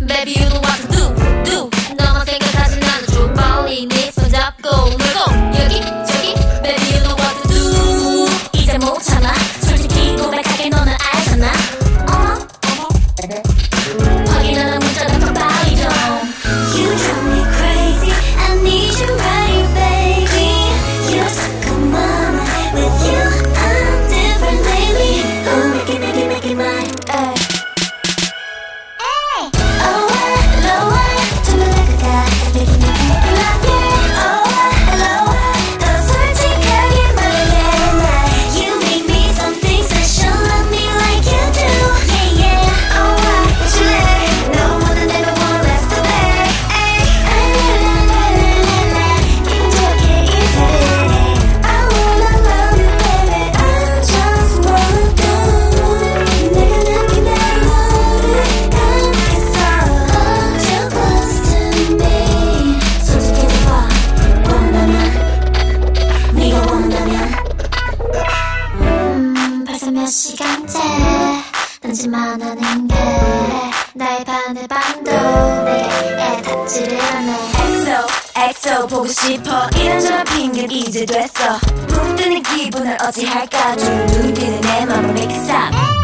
Baby you know what to do 너만 생각하지 나는 쭉 멀리 네 손잡고 놀고 여기저기 Baby you know what to do 이제 못 참아 솔직히 고백할게 너는 알잖아 확인하는 문자 단톡 빨리 좀 You drive me crazy I need you right baby You're stuck on my mind With you I'm different lately Oh make it mine ay. Oh ALOHA turn make it like it Oh ALOHA 더 솔직하게 말해 날 You make me something special Love me like you do Yeah yeah Oh what you like No one will never want less to bear 힘들게 이제 I wanna love you baby I just wanna do 내가 느낀 너를 감겠어 Hold you close to me 솔직해져봐 원한다면 네가 원한다면 벌써 몇 시간째 딴짓만 하는 게 나의 바늘밤도 내게 닿지를 않네 엑소 보고 싶어 이런저런 핑계는 이제 됐어 붕 뜨는 기분을 어찌할까 둥둥 뛰는 내 맘을 make it stop